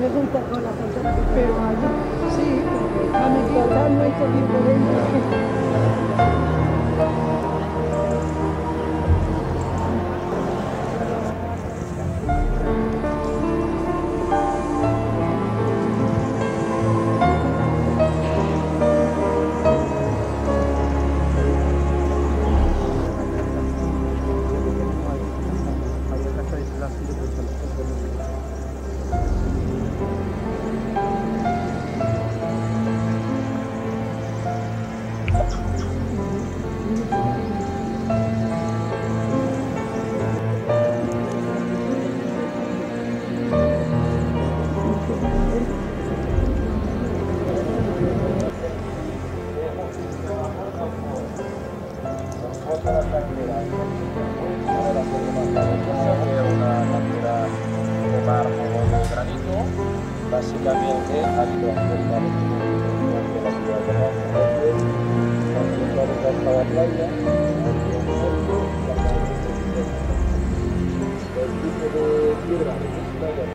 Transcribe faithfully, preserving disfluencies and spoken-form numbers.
pregunta con la persona que Pero allí, sí, porque está metido, no hay que ir por dentro. Otra cantera, ahora la podemos hacer una cantera de mármol o de granito, básicamente ha ido a formar de la ciudad de Lanzarote, hasta la playa, el tipo de piedra.